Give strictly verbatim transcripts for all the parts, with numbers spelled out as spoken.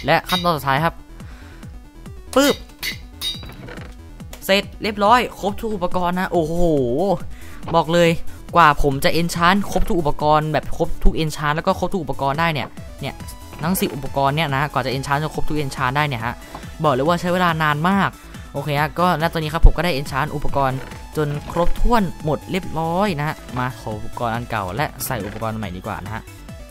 และขั้นตอนสุดท้ายครับปึ๊บเสร็จเรียบร้อยครบทุกอุปกรณ์นะโอ้โหบอกเลยกว่าผมจะเอนชานครบทุกอุปกรณ์แบบครบทุกเอนชานแล้วก็ครบทุกอุปกรณ์ได้เนี่ยเนี่ยทั้งสิบอุปกรณ์เนี่ยนะก่อนจะเอนชานจนครบทุกเอนชานได้เนี่ยฮะบอกเลยว่าใช้เวลานานมากโอเคฮะก็ณตอนนี้ครับผมก็ได้เอนชานอุปกรณ์จนครบถ้วนหมดเรียบร้อยนะฮะมาถอดอุปกรณ์อันเก่าและใส่อุปกรณ์ใหม่ดีกว่านะฮะ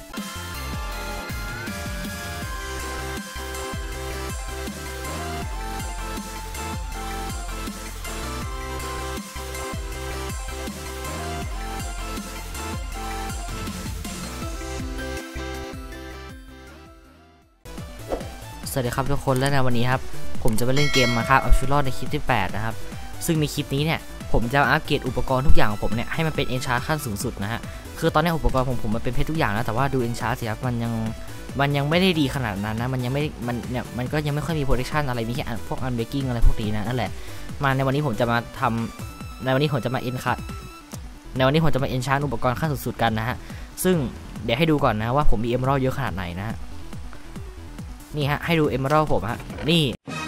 สวัสดีครับทุกคนและในวันนี้ครับผมจะไปเล่นเกมมาครับเอาชีวิตรอดในคลิปที่แปดนะครับซึ่งในคลิปนี้เนี่ยผมจะอัปเกรดอุปกรณ์ทุกอย่างของผมเนี่ยให้มันเป็นเอนชาร์ขั้นสูงสุดนะฮะคือตอนนี้อุปกรณ์ของผมมันเป็นเพชรทุกอย่างนะแต่ว่าดูเอนชาร์สิครับมันยังมันยังไม่ได้ดีขนาดนั้นนะมันยังไม่มันเนี่ยมันก็ยังไม่ค่อยมีโปรดักชันอะไรมีแค่พวกอันเบกกิ้งอะไรพวกนี้นะนั่นแหละมาในวันนี้ผมจะมาทำในวันนี้ผมจะมาเอนคัทในวันนี้ผมจะมาเอนชาร์อุปกรณ์ขั้นสุดๆกันนะฮะซึ่งเดี๋ยวให้ดูก่อนนะว่าผมมีเอเมอรัลเยอะขนาดไหนนะนี่ฮะให้ดูเอเมอรัลผมฮะนี่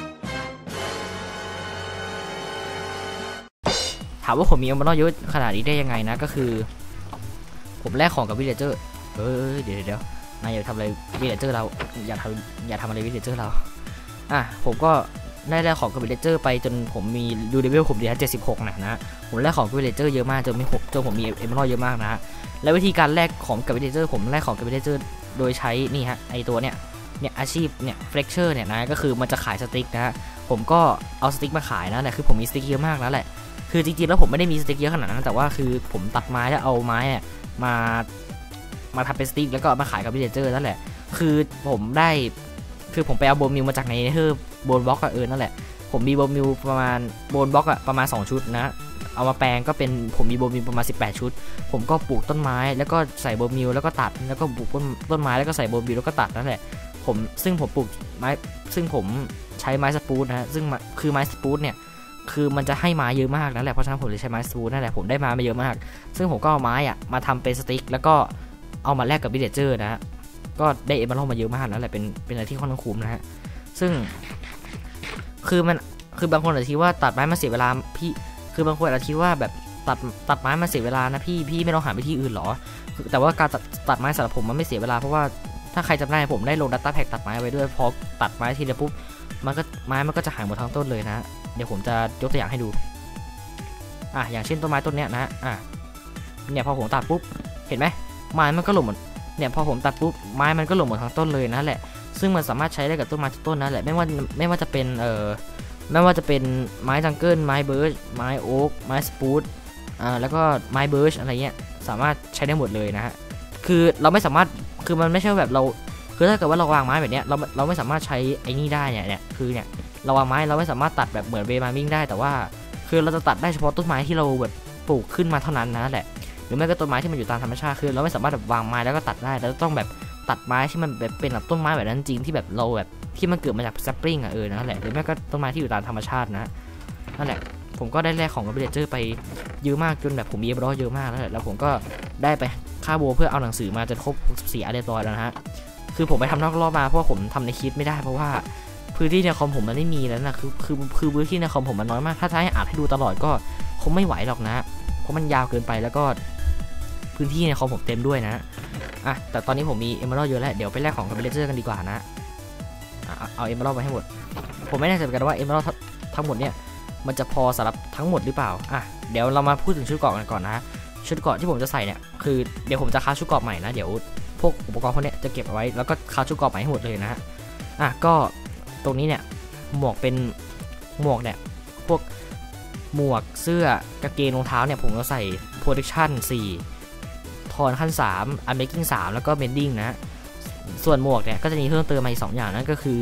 ถามว่าผมมีเอเมอรัลเยอะขนาดนี้ได้ยังไงนะก็คือผมแลกของกับวิลเลเจอร์เออเดี๋ยวเดี๋ยวนายอยากทำอะไรวิลเลเจอร์เราอยากทำอยากทำอะไรวิลเลเจอร์เราอ่ะผมก็ได้แลกของกับวิลเลเจอร์ไปจนผมมีดูเลเวลผมดีฮะเจ็ดสิบหกนะนะผมแลกของกับวิลเลเจอร์เยอะมากจนไม่จนผมมีเอเมอรัลเยอะมากนะและวิธีการแลกของกับวิลเลเจอร์ผมแลกของกับวิลเลเจอร์โดยใช้นี่ฮะไอตัวเนี้ยเนี่ยอาชีพเนี่ยเฟล็กเชอร์เนี่ยนะก็คือมันจะขายสติ๊กนะฮะผมก็เอาสติ๊กมาขายนะแต่คือผมมีสติ๊กเยอะมากแล้วแหละคือจริงๆแล้วผมไม่ได้มีสติ๊กเยอะขนาดนั้นแต่ว่าคือผมตัดไม้แล้วเอาไม้เนี่ยมามาทำเป็นสติ๊กแล้วก็มาขายกับวิลเลเจอร์นั่นแหละคือผมได้คือผมไปเอาโบมิวมาจากในเฮอร์โบนบล็อกเออนั่นแหละผมมีโบมิวประมาณโบนบล็อกอะประมาณสองชุดนะเอามาแปลงก็เป็นผมมีโบมิวประมาณสิบแปดชุดผมก็ปลูกต้นไม้แล้วก็ใส่โบมิวแล้วก็ตัดแล้วก็ปลูกต้นต้นไม้แล้วก็ใส่โบมิวแล้วก็ตัดนั่นแหละผมซึ่งผมปลูกไม้ซึ่งผมใช้ไม้สปูตนะฮะซึ่งคือไม้สปูตเนี่ยคือมันจะให้ไม้เยอะมากนั่นแหละเพราะฉะนั้นผมเลยใช้ไม้สปูตนั่นแหละผมได้ไม้มาเยอะมากซึ่งผมก็เอาไม้อะมาทำเป็นสติ๊กแล้วก็เอามาแลกกับวิลเลเจอร์นะฮะก็ได้เอเมอรัลมาเยอะมากนั่นแหละเป็นเป็นอะไรที่ค่อนข้างคุ้มนะฮะซึ่งคือมันคือบางคนอาจจะคิดว่าตัดไม้มาเสียเวลาพี่คือบางคนอาจจะคิดว่าแบบตัดตัดไม้มาเสียเวลานะพี่พี่ไม่ต้องหาวิธีอื่นหรอแต่ว่าการตัดตัดไม้สำหรับผมมันไม่เสียเวลาเพราะว่าถ้าใครจำได้ผมได้ลง Data Pack ตัดไม้ไว้ด้วยพอตัดไม้ทีเดียวปุ๊บมันก็ไม้มันก็จะหายหมดทั้งต้นเลยนะเดี๋ยวผมจะยกตัวอย่างให้ดูอ่ะอย่างเช่นต้นไม้ต้นเนี้ยนะอ่ะเนี่ยพอผมตัดปุ๊บเห็นไหมไม้มันก็หล่นหมดเนี่ยพอผมตัดปุ๊บไม้มันก็หล่นหมดทั้งต้นเลยนะแหละซึ่งมันสามารถใช้ได้กับต้นไม้ทุกต้นนั่นแหละไม่ว่าไม่ว่าจะเป็นเอ่อไม่ว่าจะเป็นไม้จังเกิลไม้เบิร์ชไม้โอ๊กไม้สปูตอ่าแล้วก็ไม้เบิร์ชอะไรเงี้ยสามารถใช้ได้หมดเลยนะฮะคือเราไม่สามารถคือมันไม่ใช่แบบเราคือถ้าเกิดว่าเราวางไม้แบบเนี้ยเราเราไม่สามารถใช้ไอ้นี่ได้เนี่ยเนี่ยคือเนี่ยเราวางไม้เราไม่สามารถตัดแบบเหมือนเวมามิ่งได้แต่ว่าคือเราจะตัดได้เฉพาะต้นไม้ที่เราแบบปลูกขึ้นมาเท่านั้นนะแหละหรือไม่ก็ต้นไม้ที่มันอยู่ตามธรรมชาติคือเราไม่สามารถแบบวางไม้แล้วก็ตัดได้เราต้องแบบตัดไม้ที่มันแบบเป็นแบบต้นไม้แบบนั้นจริงที่แบบเราแบบที่มันเกิดมาจากซัปปริงอ่ะเออนั่นแหละหรือไม่ก็ต้นไม้ที่อยู่ตามธรรมชาตินะนั่นแหละผมก็ได้แลกของกับวิลเลเจอร์ไปเยอะมากจนแบบผมมีเอเมอรัลเยอะมากแล้วแล้วผมก็ได้ไปค่าโบเพื่อเอาหนังสือมาจนครบหกสิบสี่อันเรียบร้อยแล้วนะฮะคือผมไปทำนอกรอบมาเพราะผมทำในคลิปไม่ได้เพราะว่าพื้นที่ในคอมผมมันไม่มีแล้วนะคือคือคือพื้นที่ในคอมผมมันน้อยมากถ้าจะให้อ่านให้ดูตลอดก็คงไม่ไหวหรอกนะเพราะมันยาวเกินไปแล้วก็พื้นที่ในคอมผมเต็มด้วยนะอ่ะแต่ตอนนี้ผมมีเอเมอรัลเยอะแล้วเดี๋ยวไปแลกของกับวิลเลเจอร์กันดีกว่านะเอาเอเมอรัลมาให้หมดผมไม่แน่ใจกันว่าเอเมอรัลทั้งหมดเนี่ยมันจะพอสำหรับทั้งหมดหรือเปล่าอ่ะเดี๋ยวเรามาพูดถึงชุดเกราะกันก่อนนะชุดเกราะที่ผมจะใส่เนี่ยคือเดี๋ยวผมจะค้าชุดเกราะใหม่นะเดี๋ยวพวกอุปกรณ์พวกนี้จะเก็บเอาไว้แล้วก็ค้าชุดเกราะใหม่ให้หมดเลยนะฮะอ่ะก็ตรงนี้เนี่ยหมวกเป็นหมวกเนี่ยพวกหมวกเสื้อกางเกงรองเท้าเนี่ยผมจะใส่ protection สี่ทอนขั้นสาม unmaking สามแล้วก็ mending นะส่วนหมวกเนี่ยก็จะมีเพิ่มเติมมาอีกสองอย่างนั่นก็คือ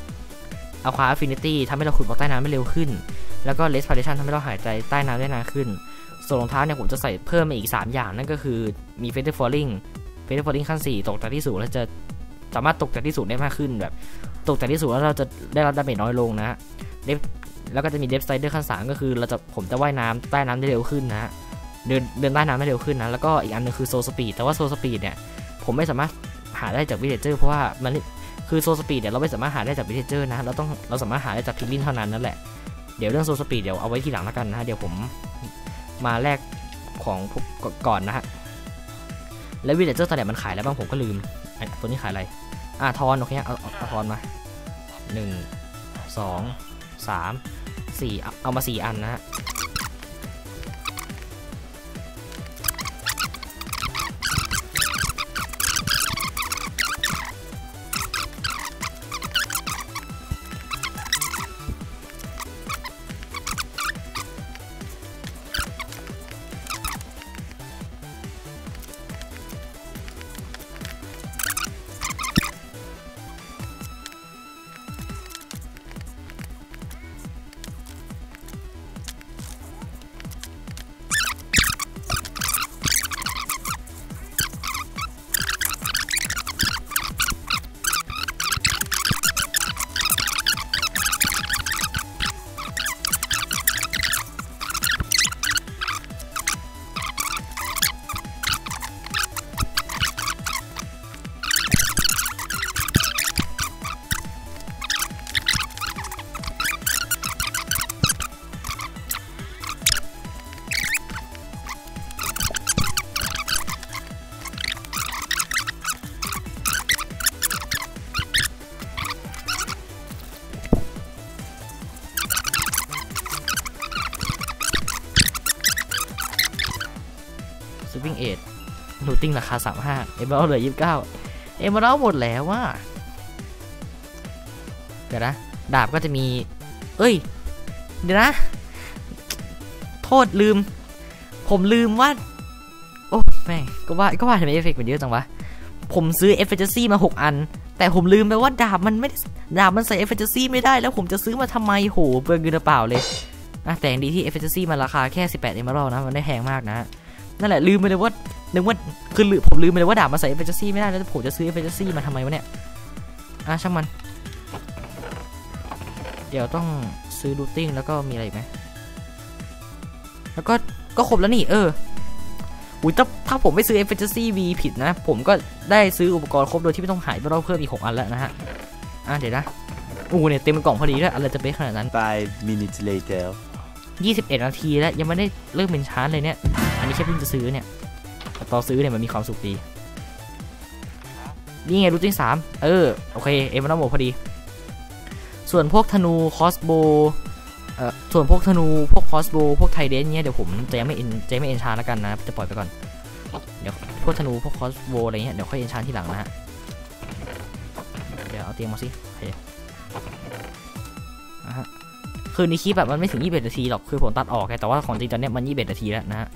aqua affinity ทำให้เราขุดบล็อกใต้น้ำได้เร็วขึ้นแล้วก็ respiration ทำให้เราหายใจใต้น้ำได้นานขึ้นส่วนรองเท้าเนี่ยผมจะใส่เพิ่มมาอีกสามอย่างนั่นก็คือมี feather falling feather falling ขั้นสี่ตกจากที่สูงแล้วจะสามารถตกจากที่สูงได้มากขึ้นแบบตกจากที่สูงแล้วเราจะได้รับดาเมจน้อยลงนะแล้วก็จะมี depth slider ขั้นสามก็คือเราจะผมจะว่ายน้ำใต้น้ำได้เร็วขึ้นนะเดินเดินใต้น้ำได้เร็วขึ้นนะแล้วก็อีกอันนึงคือ soul speed แต่ว่า soul speed เนี่ยผมไม่สามารถหาได้จากวิลเลเจอร์เพราะว่ามันคือโซสปีดเนี่ยเราไม่สามารถหาได้จากวิลเลเจอร์นะเราต้องเราสามารถหาได้จากพิลลินเท่านั้นนั่นแหละเดี๋ยวเรื่องโซสปีดเดี๋ยวเอาไว้ทีหลังแล้วกันนะเดี๋ยวผมมาแลกของก่อนนะฮะแล้ววิลเลเจอร์ตอนไหนมันขายแล้วบ้างผมก็ลืมตัวนี้ขายอะไรอ่าทอนโอเคเอาเอาทอนมาหนึ่งสองสามสี่เอามาสี่อันนะฮะวิ่งเอ็ดนูติ้งราคาสามห้าเอ็มเบลเหลือยี่สิบเก้าเอ็มเบลหมดแล้วว่าเดี๋ยวนะดาบก็จะมีเอ้ยเดี๋ยวนะโทษลืมผมลืมว่าโอ้แม่ก็ว่าก็ว่าทำไมเอฟเฟกต์มันเยอะจังวะผมซื้อเอฟเฟกต์ซี่มาหกอันแต่ผมลืมไปว่าดาบมันไม่ดาบมันใส่เอฟเฟกต์ซี่ไม่ได้แล้วผมจะซื้อมาทำไมโหเปลืองเงินเปล่าเลยนะแต่อย่างดีที่เอฟเฟกต์ซี่มันราคาแค่สิบแปดเอมเบลนะมันได้แพงมากนะนั่นแหละลืมไปเลยว่านึกว่าคือผมลืมไปเลยว่าดาบมาใส่เอฟเฟกต์ซี่ไม่ได้แล้วผมจะซื้อเอฟเฟกต์ซี่มาทำไมวะเนี่ยอ่ะช่างมันเดี๋ยวต้องซื้อรูทติ้งแล้วก็มีอะไรอีกไหมแล้วก็ก็ครบแล้วนี่เอออุ้ยถ้าถ้าผมไม่ซื้อเอฟเฟกต์ซี่วีผิดนะผมก็ได้ซื้ออุปกรณ์ครบโดยที่ไม่ต้องหายไปรอบเพิ่มอีกหกอันแล้วนะฮะอ่ะเดี๋ยวนะอู้เนี่ยเต็มกล่องพอดีด้วยอะไรจะเป็นขนาดนั้น five minutes later ยี่สิบเอ็ดนาทีแล้วยังไม่ได้เริ่มเป็นชาร์จเลยเนี่ยอันนี้แค่เพิ่งจะซื้อเนี่ยตอนซื้อเนี่ยมันมีความสุขดีนี่ไงรูทติ้งสามเออโอเคเอ็มมันต้องหมดพอดีส่วนพวกธนูคอสโบเอ่อส่วนพวกธนูพวกคอสโบพวกไทเดนเนี่ยเดี๋ยวผมจะยังไม่เอ็นจะไม่เอ็นชาร์แล้วกันนะจะปล่อยไปก่อนเดี๋ยวพวกธนูพวกคอสโบอะไรเงี้ยเดี๋ยวค่อยเอ็นชาร์ทีหลังนะฮะเดี๋ยวเอาเตียงมาสิโอเคอ่ะฮะคือในคลิปแบบมันไม่ถึงยี่สิบเอ็ดนาทีหรอกคือผมตัดออกไงแต่ว่าของจริงตอนนี้มันยี่สิบเอ็ดนาทีแล้วนะฮะ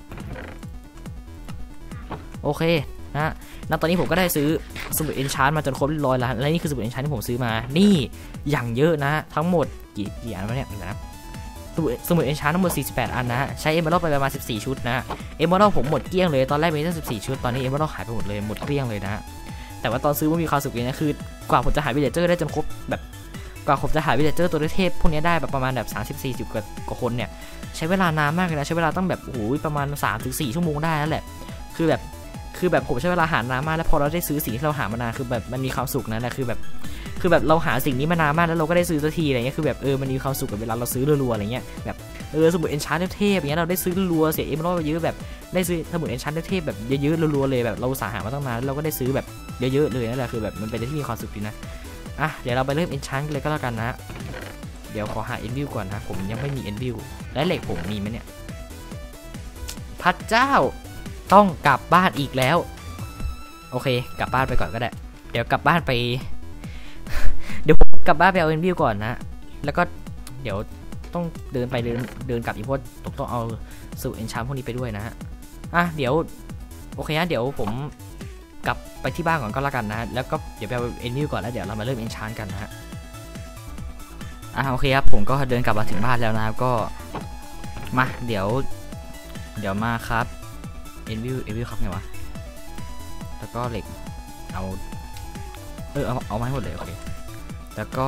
โอเคนะณตอนนี้ผมก็ได้ซื้อสมุดเอนชาร์มาจนครบเรียบร้อยแล้วและนี่คือสมุดเอนชาร์ที่ผมซื้อมานี่อย่างเยอะนะทั้งหมดกี่กี่อันวะเนี่ยนะสมุดสมุดเอนชาร์ทั้งหมดสี่สิบแปดอันนะใช้เอมเบอร์ไปประมาณสิบสี่ชุดนะเอมเบอร์ผมหมดเกลี้ยงเลยตอนแรกมีแค่สิบสี่ชุดตอนนี้เอมเบอร์หายไปหมดเลยหมดเกลี้ยงเลยนะแต่ว่าตอนซื้อมันมีความสุขเลยนะคือกว่าผมจะหาวิลเลเจอร์ได้จนครบแบบกว่าผมจะหาวิลเลเจอร์ตัวเทพพวกนี้ได้แบบประมาณแบบสามสิบสี่สิบกว่าคนเนี่ยใช้เวลานานมากเลยนะใช้เวลาต้องแบบโอ้โหประมาณสามถึงสี่ชั่วโมงได้แล้วแหละคือแบบคือแบบผมใช้เวลาหานานมากแล้วพอเราได้ซื้อสิ่งที่เราหามานานคือแบบมันมีความสุขนะนะคือแบบคือแบบเราหาสิ่งนี้มานานมากแล้วเราก็ได้ซื้อสักทีอะไรเงี้ยคือแบบเออมันมีความสุขกับเวลาเราซื้อรัวๆอะไรเงี้ยแบบเออสมุดเอนชาร์ตเทพอย่างเงี้ยเราได้ซื้อรัวเสียเอ็มร้อยเยอะแบบได้ซื้อสมุดเอนชาร์ตเทพแบบเยอะๆรัวๆเลยแบบเราสาหามาตั้งนานแล้วเราก็ได้ซื้อแบบเยอะๆเลยนั่นแหละคือแบบมันเป็นอะไรที่มีความสุขดีนะอ่ะเดี๋ยวเราไปเริ่มเอนชาร์ตกันเลยก็แล้วกันนะเดี๋ยวขอหาเอ็นวิวก่อนนะผมยังไม่มีเอ็นวิวและเหล็กผมมีไหมเนี่ยพระเจ้าต้องกลับบ้านอีกแล้วโอเคกลับบ้านไปก่อนก็ได้เดี๋ยวกลับบ้านไป เดี๋ยวผมกลับบ้านไปเอาเอ็นวิวก่อนนะแล้วก็เดี๋ยวต้องเดินไปเดินเดินกลับอีกเพราะต้องเอาสูตรเอนชาร์พวกนี้ไปด้วยนะฮะอ่ะเดี๋ยวโอเคนะเดี๋ยวผมกลับไปที่บ้านก่อนก็แล้วกันนะแล้วก็เดี๋ยวไปเอาเอ็นวิวก่อนแล้วเดี๋ยวเรามาเริ่มเอนชาร์กันนะฮะอ่ะโอเคครับผมก็เดินกลับมาถึงบ้านแล้วนะครับก็มาเดี๋ยวเดี๋ยวมาครับเอ็นวิวเอ็นวิวครับไงวะแล้วก็เหล็กเอาเออเอาเอาไม้หมดเลยโอเคแล้วก็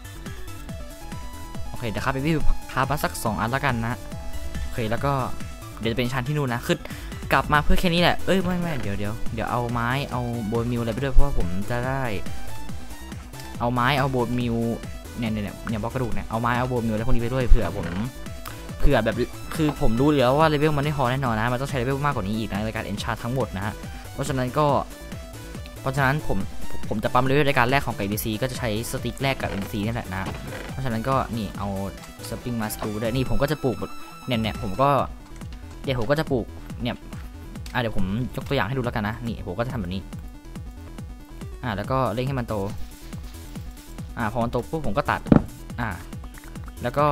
โอเคเดี๋ยวครับไปวิวพามาสักสองอันแล้วกันนะโอเคแล้วก็เดี๋ยวจะเป็นชั้นที่นู่นนะคือกลับมาเพื่อแค่นี้แหละเอ้ยไม่ไม่เดี๋ยวเดี๋ยวเดี๋ยวเอาไม้เอาโบยมิวอะไรไปด้วยเพราะว่าผมจะได้เอาไม้เอาโบนมิวเนี่ยเนี่ยเนี่ยบล็อกกระดูกเนี่ยเอาไม้เอาโบนมิวแล้วพวกนี้ไปด้วยเผื่อผมเผื่อแบบคือผมรู้แล้วว่าเลเวลมันไม่พอแน่นอนนะมันต้องใช้เลเวลมากกว่านี้อีกนะในการเอนชาร์ทั้งหมดนะฮะเพราะฉะนั้นก็เพราะฉะนั้นผมผมจะปั๊มเลเวลในการแลกของไก่ บี ซี ก็จะใช้สติ๊กแลกกับ เอ็น ซี นี่แหละนะเพราะฉะนั้นก็นี่เอาสปริงมาสกูด้วยนี่ผมก็จะปลูกเนี่ยเนี่ยผมก็เดี๋ยวผมก็จะปลูกเนี่ยอ่ะเดี๋ยวผมยกตัวอย่างให้ดูแล้วกันนะนี่ผมก็จะทำแบบนี้อ่าแล้วก็เร่งให้มันโตอ่าพอมันโตปุ๊บผมก็ตัดอ่าแล้วก็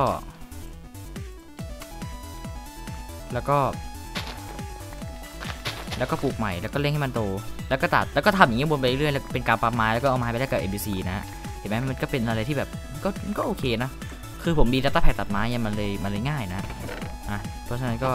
แล้วก็แล้วก็ปลูกใหม่แล้วก็เร่งให้มันโตแล้วก็ตัดแล้วก็ทำอย่างนี้บนไปเรื่อยๆเป็นการปั๊มไม้แล้วก็เอาไม้ไปได้กับ เอ็ม บี ซี นะเห็นไหมมันก็เป็นอะไรที่แบบก็ก็โอเคนะคือผมมี Data Pack ตัดไม้เนี่ยมันเลยมันเลยง่ายนะอ่ะเพราะฉะนั้นก็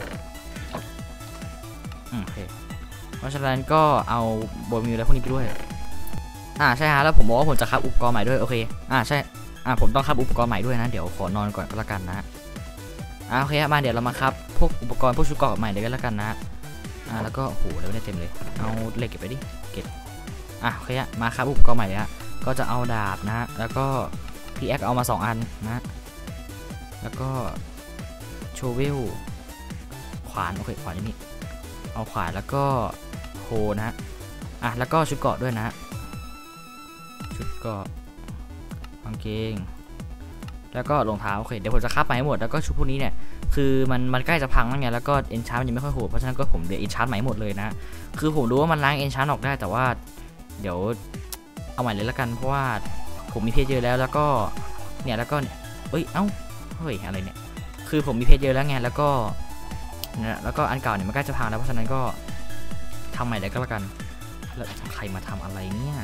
โอเคเพราะฉะนั้นก็เอาโบมิวอะไรพวกนี้ไปด้วยอ่าใช่ฮะแล้วผมบอกว่าผมจะคับอุปกรณ์ใหม่ด้วยโอเคอ่าใช่อ่าผมต้องคับอุปกรณ์ใหม่ด้วยนะเดี๋ยวขอนอนก่อนก็แล้วกันนะอ่าโอเคมาเดี๋ยวเรามาคับพวกอุปกรณ์พวกชุดเกราะใหม่เลยก็แล้วกันนะอ่าแล้วก็โหเดี๋ยวได้เต็มเลยเอาเหล็กเก็บไปดิเก็บอ่ะโอเคมาคับอุปกรณ์ใหม่เลยฮะก็จะเอาดาบนะแล้วก็พีแอคเอามาสองอันนะแล้วก็โชเวลขวานโอเคขวานนี่เอาขวานแล้วก็โฮนะอ่ะแล้วก็ชุดเกราะด้วยนะชุดเกราะกางเกงแล้วก็รองเท้าโอเคเดี๋ยวผมจะคับไปให้หมดแล้วก็ชุดพวกนี้เนี่ยคือมันมันใกล้จะพังแล้วไงแล้วก็เอนชาร์มันยังไม่ค่อยโหดเพราะฉะนั้นก็ผมเดี๋ยวเอนชาร์ใหม่หมดเลยนะคือผมรู้ว่ามันล้างเอนชาร์ออกได้แต่ว่าเดี๋ยวเอาใหม่เลยละกันเพราะว่าผมมีเพจเยอะแล้วแล้วก็เนี่ยแล้วก็เอ้ยเอ้าเฮ้ยอะไรเนี่ยคือผมมีเพจเยอะแล้วไงแล้วก็เนี่ยแล้วก็อันเก่าเนี่ยมันใกล้จะพังแล้วเพราะฉะนั้นก็ทำใหม่เลยก็แล้วกันแล้วใครมาทำอะไรเนี่ย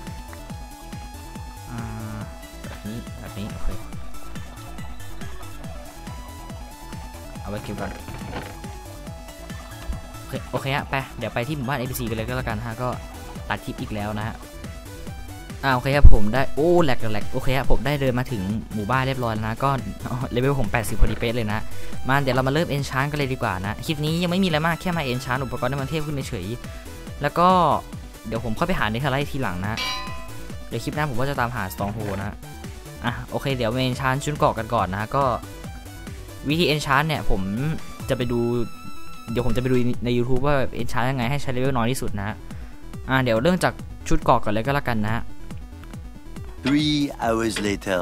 แบบนี้แบบนี้โอเคเอาไว้เก็บก่อนโอเคโอเคฮะไปเดี๋ยวไปที่หมู่บ้าน เอ พี ซี กันเลยก็แล้วกันฮะก็ตัดคลิปอีกแล้วนะฮะอ่าโอเคครับผมได้โอ้แหลกแหลกโอเคครับผมได้เดินมาถึงหมู่บ้านเรียบร้อยแล้วนะก็เลเวลผมแปดสิบพอดีเป๊ะเลยนะมาเดี๋ยวเรามาเริ่มเอนชานกันเลยดีกว่านะคลิปนี้ยังไม่มีอะไรมากแค่มาเอนชานอุปกรณ์ให้มันเทพขึ้นเฉยแล้วก็เดี๋ยวผมค่อยไปหาในเทอร์ไลท์ทีหลังนะเดี๋ยวคลิปหน้าผมก็จะตามหาสตองโฮนะอ่ะโอเคเดี๋ยวเอนชานชุดเกาะกันก่อนนะก็วิธีเอนชานเนี่ยผมจะไปดูเดี๋ยวผมจะไปดูใน YouTube ว่าเอนชานยังไงให้ใช้เลเวลน้อยที่สุดนะอ่ะเดี๋ยวเริ่มจากชุดเกาะก่อนเลยก็แล้วกันนะ Three hours later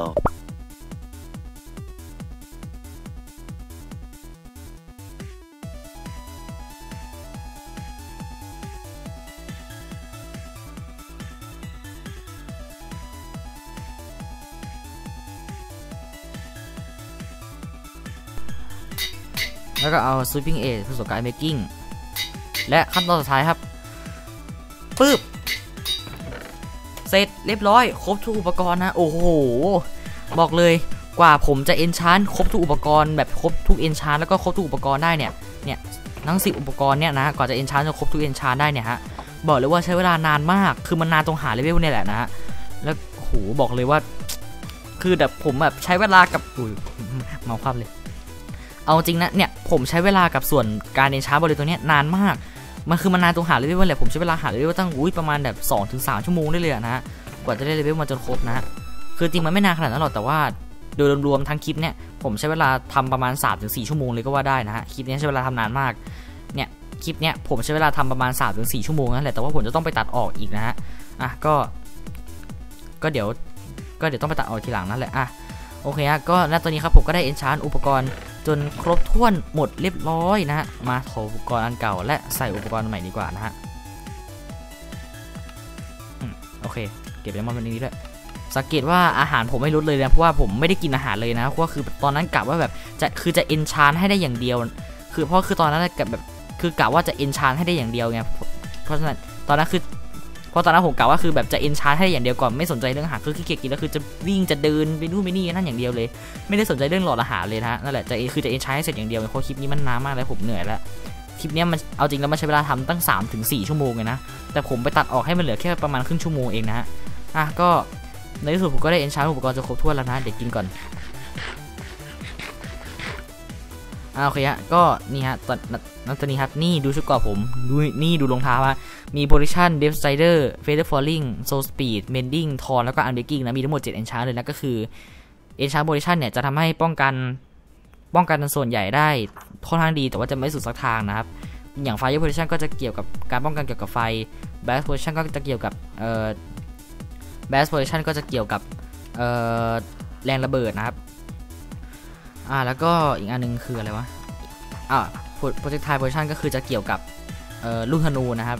แล้วก็เอา sweeping edge ผสมกับ making และขั้นตอนสุดท้ายครับปึ๊บเสร็จเรียบร้อยครบทุกอุปกรณ์นะโอ้โหบอกเลยกว่าผมจะ enchant ครบทุกอุปกรณ์แบบครบทุก enchant แล้วก็ครบทุกอุปกรณ์ได้เนี่ยเนี่ยทั้งสิบอุปกรณ์เนี่ยนะกว่าจะ enchant จนครบทุก enchant ได้เนี่ยฮะบอกเลยว่าใช้เวลานานมากคือมันนานตรงหาเลเวลเนี่ยแหละนะฮะแล้วโอ้โหบอกเลยว่าคือแบบผมแบบใช้เวลากับอุ้ยเมาความเลยเอาจริงนะเนี่ยผมใช้เวลากับส่วนการ enchant บริเวณตัวเนี้ยนานมากมันคือมันนานตรงหาเลเวลแหละผมใช้เวลาหาเลเวลตั้งอุ้ยประมาณแบบ สองถึงสาม ชั่วโมงได้เลยนะกว่าจะได้เลเวลมาจนครบนะคือจริงมันไม่นานขนาดนั้นหรอกแต่ว่าโดยรวมๆทั้งคลิปเนี่ยผมใช้เวลาทำประมาณ สามถึงสี่ ชั่วโมงเลยก็ว่าได้นะฮะคลิปนี้ใช้เวลาทำนานมากเนี่ยคลิปเนี้ยผมใช้เวลาทำประมาณ สามถึงสี่ ชั่วโมงนั่นแหละแต่ว่าผมจะต้องไปตัดออกอีกนะฮะอ่ะก็ก็เดี๋ยวก็เดี๋ยวต้องไปตัดออกทีหลังนั่นแหละอ่ะโอเคฮะก็ณตอนนี้ครับผมก็ได้ enchant อุปกรณ์จนครบถ้วนหมดเรียบร้อยนะฮะมาถอดอุปกรณ์อันเก่าและใส่อุปกรณ์ใหม่ดีกว่านะฮะโอเคเก็บไว้มาวันนี้ด้วยสังเกตว่าอาหารผมไม่ลดเลยนะเพราะว่าผมไม่ได้กินอาหารเลยนะเพราะว่าคือตอนนั้นกะว่าแบบจะคือจะ enchant ให้ได้อย่างเดียวคือเพราะคือตอนนั้นกับแบบคือกะว่าจะ enchant ให้ได้อย่างเดียวไงเพราะฉะนั้นตอนนั้นคือเพราะตอนนั้นผมกะว่าคือแบบจะ enchant ให้อย่างเดียวก่อนไม่สนใจเรื่องอาหารคือขี้เกียจกินแล้วคือจะวิ่งจะเดินไปนู่นไปนี่นั่นอย่างเดียวเลยไม่ได้สนใจเรื่องหลอดอาหารเลยนะนั่นแหละจะคือจะ enchant ให้เสร็จอย่างเดียวเพราะคลิปนี้มันนานมากแล้วผมเหนื่อยแล้วคลิปนี้มันเอาจริงแล้วมันใช้เวลาทำตั้ง สามถึงสี่ ชั่วโมงเลยนะแต่ผมไปตัดออกให้มันเหลือแค่ประมาณครึ่งชั่วโมงเองนะฮะอ่ะก็ในที่สุดผมก็ได้ enchant อุปกรณ์จะครบถ้วนแล้วนะเดี๋ยวกินก่อนอ่าโอเคฮะก็นี่ฮะตอนนั้นตอนนี้ครับนี่ดูชุดเกราะผมดูนี่ดูรองเท้าฮะมี position depth slider feather falling soul speed mending torn แล้วก็ unbreaking นะมีทั้งหมดเจ็ด enchant เลยนะก็คือ enchant position เนี่ยจะทำให้ป้องกันป้องกันส่วนใหญ่ได้ค่อนข้างดีแต่ว่าจะไม่สุดสักทางนะครับอย่าง fire position ก็จะเกี่ยวกับการป้องกันเกี่ยวกับไฟ blast position ก็จะเกี่ยวกับเอ่อ blast position ก็จะเกี่ยวกับเอ่อแรงระเบิดนะครับอ่าแล้วก็อีกอันนึงคืออะไรวะอ่า projectile position ก็คือจะเกี่ยวกับเอ่อลูกธนูนะครับ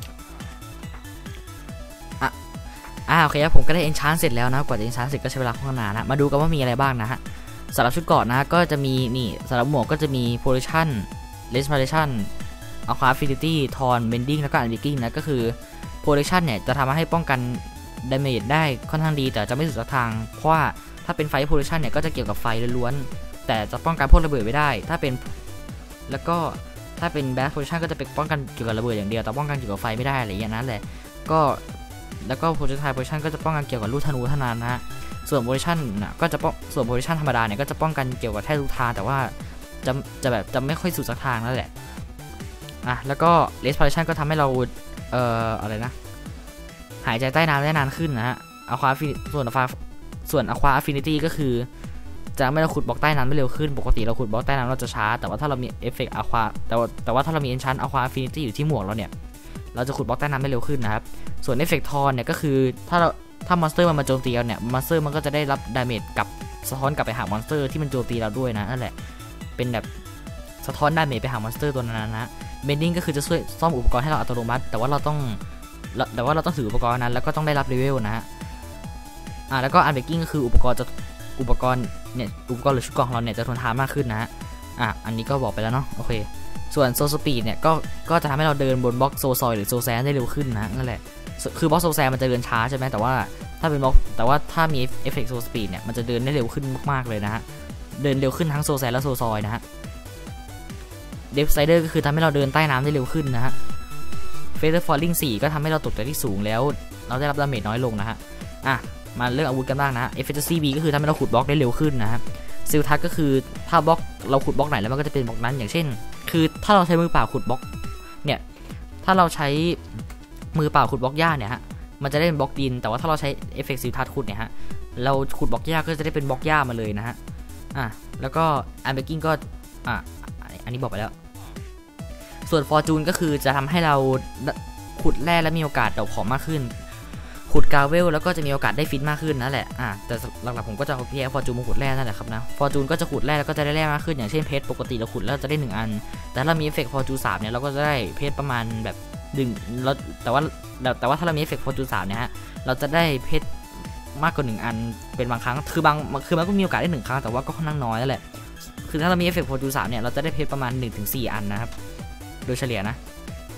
อ่ะอ่าโอเคครับผมก็ได้ enchant เสร็จแล้วนะกว่าจะ enchant เสร็จก็ใช้เวลาค่อนข้างนานนะมาดูกันว่ามีอะไรบ้างนะฮะสำหรับชุดเกราะนะก็จะมีนี่สำหรับหมวกก็จะมี position respiration aqua affinity torn bending แล้วก็ unbreaking นะก็คือ position เนี่ยจะทำให้ป้องกัน damage ได้ค่อนข้างดีแต่จะไม่สุดทางเพราะว่าถ้าเป็น fire position เนี่ยก็จะเกี่ยวกับไฟล้วนๆแต่จะป้องกันพวกระเบิดไม่ได้ถ้าเป็นแล้วก็ถ้าเป็น blast position ก็จะเป็นป้องกันเกี่ยวกับระเบิดอย่างเดียวแต่ป้องกันเกี่ยวกับไฟไม่ได้อะไรอย่างนั้นแหละก็แล้วก็ projectile position ก็จะป้องกันเกี่ยวกับลูกธนูเท่านั้นนะฮะส่วน position นะก็จะป้องส่วน position ธรรมดาเนี่ยก็จะป้องกันเกี่ยวกับแทบทุกทางแต่ว่าจะจะแบบจะไม่ค่อยสุดสักทางนั่นแหละอ่ะแล้วก็ respiration ก็ทำให้เราเอ่ออะไรนะหายใจใต้น้ำได้นานขึ้นนะฮะ aqua ส่วน aqua ส่วน aqua affinity ก็คือจะไม่เราขุดบล็อกใต้น้ำได้เร็วขึ้นปกติเราขุดบล็อกใต้น้ำเราจะช้าแต่ว่าถ้าเรามีเอฟเฟกต์ aqua แต่ว่าแต่ว่าถ้าเรามี enchant aqua affinity อยู่ที่หมวกเราเนี่ยเราจะขุดบล็อกใต้น้ำได้เร็วขึ้นนะครับส่วนเอฟเฟกต์ทอนเนี่ยก็คือถ้าเราถ้ามอนสเตอร์มันมาโจมตีเราเนี่ยมอนสเตอร์มันก็จะได้รับดาเมจกับสะท้อนกลับไปหามอนสเตอร์ที่มันโจมตีเราด้วยนะนั่นแหละเป็นแบบสะท้อนดาเมจไปหามอนสเตอร์ตัวนั้นนะเบนดิ้งก็คือจะช่วยซ่อมอุปกรณ์ให้เราอัตโนมัติแต่ว่าเราต้องแต่ว่าเราต้องถืออุปกรณ์นั้นแล้วก็ต้องได้รับเลเวลนะฮะอ่าแล้วก็อันเบกกิ้งก็คืออุปกรณ์จะอุปกรณ์เนี่ยอุปกรณ์หรือชุดเกราะของเราเนี่ยจะทนทานมากขึ้นนะฮะอ่ะอันนี้ก็บอกไปแล้วเนาะโอเคส่วนโซสปีดเนี่ยก็ก็จะทำให้เราเดินบนบล็อกโซซอยหรือโซแซนได้เร็วขึ้นนะนั่นแหละคือบล็อกโซแซนมันจะเดินช้าใช่ไหมแต่ว่าถ้าเป็นบล็อกแต่ว่าถ้ามีเอฟเฟกต์โซสปีดเนี่ยมันจะเดินได้เร็วขึ้นมากๆเลยนะฮะเดินเร็วขึ้นทั้งโซแซนและโซซอยนะฮะเดฟไซเดอร์ก็คือทำให้เราเดินใต้น้ำได้เร็วขึ้นนะฮะเฟเธอร์ฟอลลิ่งสี่ก็ทำให้เราตกจากที่สูงแล้วเราได้รับดาเมจน้อยลงนะฮะอ่ะมาเรื่องอาวุธกันบ้างนะ Efficiency B ก็คือทำให้เราขุดบล็อกได้เร็วขึ้นนะฮะซิลทัชก็คือถ้าบล็อกเราขุดบล็อกไหนแล้วมันก็จะเป็นบล็อกนั้นอย่างเช่นคือถ้าเราใช้มือเปล่าขุดบล็อกเนี่ยถ้าเราใช้มือเปล่าขุดบล็อกหญ้าเนี่ยฮะมันจะได้เป็นบล็อกดินแต่ว่าถ้าเราใช้เอฟเฟกต์ซิลทัชขุดเนี่ยฮะเราขุดบล็อกหญ้าก็จะได้เป็นบล็อกหญ้ามาเลยนะฮะอ่ะแล้วก็อันเบกกิ้งก็อ่ะอันนี้บอกไปแล้วส่วนฟอร์จูนก็คือจะทำให้เราขุดแร่และมีโอกาสดอกของมากขึ้นขุดกาเวลแล้วก็จะมีโอกาสได้ฟิตมากขึ้นนั่นแหละอ่ะแต่หลักๆผมก็จะเอาเพียฟอร์จูนมาขุดแร่นั่นแหละครับนะฟอร์จูนก็จะขุดแร่แล้วก็จะได้แร่มากขึ้นอย่างเช่นเพชรปกติเราขุดแล้วจะได้หนึ่งอันแต่ถ้าเรามีเอฟเฟกต์ฟอร์จูนสามเนี่ยเราก็จะได้เพชรประมาณแบบหนึ่งแล้วแต่ว่าแต่ว่าถ้าเรามีเอฟเฟกต์ฟอร์จูนสามเนี่ยฮะเราจะได้เพชรมากกว่าหนึ่งอันเป็นบางครั้งคือบางคือมันก็มีโอกาสได้หนึ่งครั้งแต่ว่าก็ค่อนข้างน้อยนั่นแหละคือถ้าเรามีเอฟเฟกต์ฟอร์จูนสามเนี่ยเราจะได้เพชรประมาณ หนึ่งถึงสี่ อันนะครับโดยเฉลี่ยนะ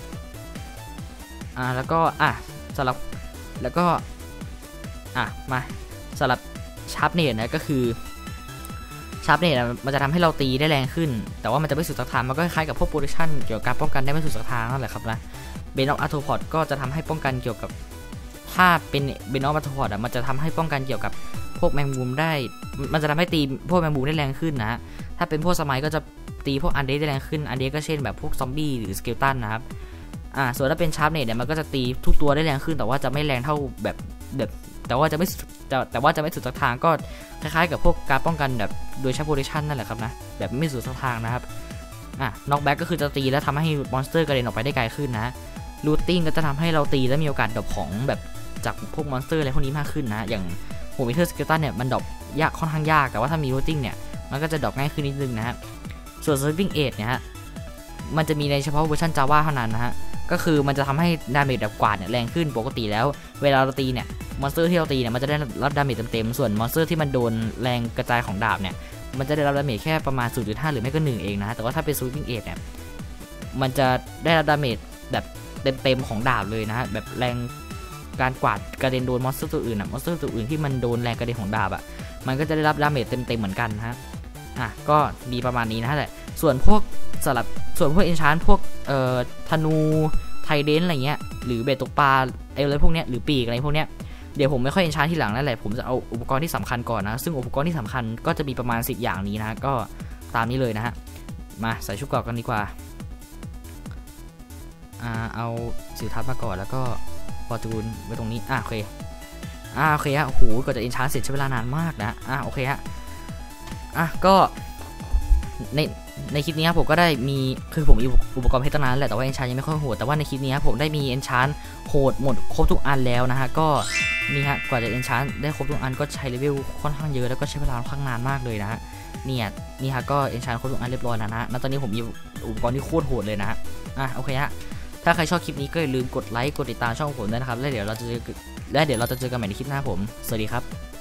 อ่าแล้วก็อ่ะสำหรับแล้วก็อ่ะมาสำหรับชาร์ปเนตนะก็คือชาร์ปเนตมันจะทำให้เราตีได้แรงขึ้นแต่ว่ามันจะไม่สุดสักทางมันก็คล้ายกับพวกโปรดักชั่นเกี่ยวกับการป้องกันได้ไม่สุดสักทางนั่นแหละครับนะเบนออฟอาร์โทพอดก็จะทำให้ป้องกันเกี่ยวกับถ้าเป็นเบนออฟอาร์โทพอดอ่ะมันจะทำให้ป้องกันเกี่ยวกับพวกแมงมุมได้มันจะทำให้ตีพวกแมงมุมได้แรงขึ้นนะถ้าเป็นพวกสมัยก็จะตีพวกอันเดสได้แรงขึ้นอันเดสก็เช่นแบบพวกซอมบี้หรือสเกลตันนะครับอ่าส่วนถ้าเป็นชาร์ปเนตเนี่ยมันก็จะตีทุกตัวได้แรงขึ้นแต่ว่าจะไม่แรงเท่าแบบแบบแต่ว่าจะไม่แต่แต่ว่าจะไม่สุดสักทางก็คล้ายๆกับพวกการป้องกันแบบโดยใช้โพซิชันนั่นแหละครับนะแบบไม่สุดสักทางนะครับอ่ะน็อกแบ็กก็คือจะตีแล้วทำให้มอนสเตอร์กระเด็นออกไปได้ไกลขึ้นนะรูทติ้งก็จะทำให้เราตีแล้วมีโอกาสดรอปของแบบจากพวกมอนสเตอร์อะไรพวกนี้มากขึ้นนะอย่างโฮมิเทอร์สเกลตันเนี่ยมันดรอปยากค่อนข้างยากแต่ว่าถ้ามีรูทติ้งเนี่ยมันก็จะดรอปง่ายขึ้นนิดนึงนะฮะส่วน Serving Aid เนี่ยฮะมันจะมีในเฉพาะเวอร์ชัน Java เท่านั้นนะฮะก็คือมันจะทำให้ดาเมจแบบกวาดเนี่ยแรงขึ้นปกติแล้วเวลาเราตีเนี่ยมอนสเตอร์ที่เราตีเนี่ยมันจะได้รับดาเมจเต็มๆส่วนมอนสเตอร์ที่มันโดนแรงกระจายของดาบเนี่ยมันจะได้รับดาเมจแค่ประมาณ ศูนย์จุดห้า หรือไม่ก็หนึ่งเองนะแต่ว่าถ้าเป็น Serving Aid เนี่ยมันจะได้รับดาเมจแบบเต็มๆของดาบเลยนะฮะแบบแรงการกวาดกระเด็นโดนมอนสเตอร์ตัวอื่นอ่ะมอนสเตอร์ตัวอื่นที่มันโดนแรงกระเด็นของดาบอ่ะมันก็จะได้รับดาเมจเต็มๆเหมือนกันนะฮะอ่ะก็มีประมาณนี้นะแหละส่วนพวกสลับส่วนพวกเอนชานพวกเอ่อธนูไทเดนอะไรเงี้ยหรือเบตตกปลาอะไรพวกเนี้ยหรือปีกอะไรพวกเนี้ยเดี๋ยวผมไม่ค่อยเอนชานที่หลังนั่นแหละผมจะเอาอุปกรณ์ที่สำคัญก่อนนะซึ่งอุปกรณ์ที่สำคัญก็จะมีประมาณสิบอย่างนี้นะก็ตามนี้เลยนะฮะมาใส่ชุดเกราะกันดีกว่าอ่าเอาสิวทับมาก่อนแล้วก็ฟอร์จูนไว้ตรงนี้อ่ะโอเคอ่าโอเคฮะโอ้โหก็จะเอนชานเสร็จใช้เวลานานมากนะอ่ะโอเคฮะอ่ะก็ในในคลิปนี้ครับผมก็ได้มีคือผมมีอุปกรณ์เพชรตั้งนานแหละแต่ว่าเอนชานยังไม่ค่อยโหดแต่ว่าในคลิปนี้ผมได้มีเอนชานโหดหมดครบทุกอันแล้วนะฮะก็นี่ฮะกว่าจะเอนชานได้ครบทุกอันก็ใช้เลเวลค่อนข้างเยอะแล้วก็ใช้เวลาค่อนข้างนานมากเลยนะฮะเนี่ยนี่ฮะก็เอนชานครบทุกอันเรียบร้อยแล้วนะฮะตอนนี้ผมมีอุปกรณ์ที่โคตรโหดเลยนะฮะอ่ะโอเคฮะถ้าใครชอบคลิปนี้ก็อย่าลืมกดไลค์กดติดตามช่องผมด้วยนะครับแล้วเดี๋ยวเราจะและเดี๋ยวเราจะเจอกันใหม่ในคลิปหน้าผมสวัสดีครับ